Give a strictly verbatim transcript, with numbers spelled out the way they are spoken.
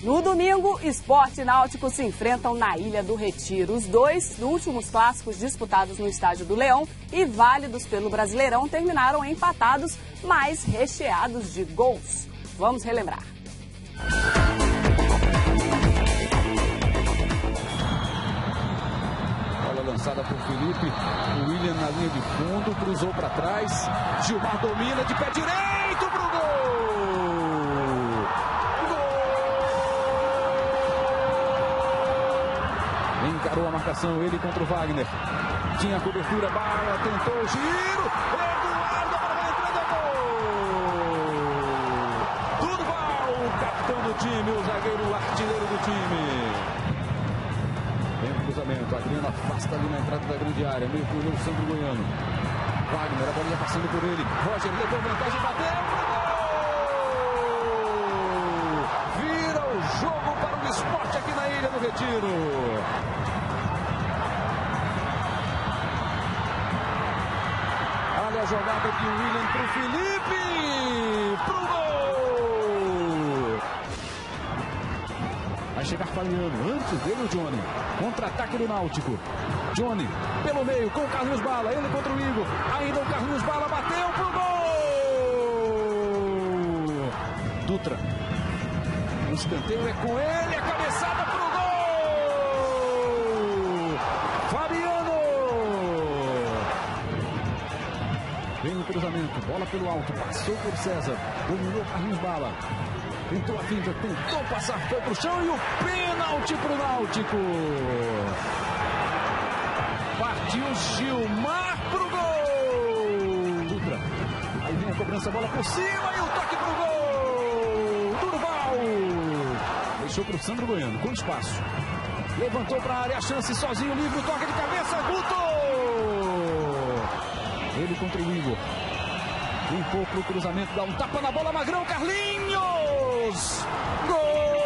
No domingo, Sport e Náutico se enfrentam na Ilha do Retiro. Os dois últimos clássicos disputados no Estádio do Leão e válidos pelo Brasileirão terminaram empatados, mas recheados de gols. Vamos relembrar. Bola lançada por Felipe, o William na linha de fundo, cruzou para trás, Gilmar domina de pé direito pro gol! Encarou a marcação, ele contra o Wagner. Tinha a cobertura, Bala, tentou o giro. Eduardo para a entrada, gol! Durval, o capitão do time, o zagueiro artilheiro do time. Vem o cruzamento, Adriano afasta ali na entrada da grande área. Meio por o Sandro Goiano. Wagner, a bolinha passando por ele. Roger levou vantagem, bateu. Gol! Vira o jogo para o Sport aqui na Ilha do Retiro. A jogada de William para o Felipe, pro gol! Vai chegar Fabiano, antes dele o Johnny, contra-ataque do Náutico. Johnny, pelo meio, com o Carlos Bala, ele contra o Igor, ainda o Carlos Bala, bateu pro gol! Dutra, o escanteio é com ele, a cabeçada pro gol! Fabiano! Vem o cruzamento, bola pelo alto, passou por César, dominou Carlos Bala, tentou a finta, tentou passar, foi pro chão e o pênalti pro Náutico. Partiu Gilmar pro gol. Dutra, aí vem a cobrança, bola por cima e o toque pro gol. Durval, deixou pro Sandro Goiano, com espaço, levantou pra área, a chance sozinho, livre, o toque de cabeça, Guto. Ele contra o Igor. Limpou pro cruzamento, dá um tapa na bola, Magrão, Carlinhos! Gol!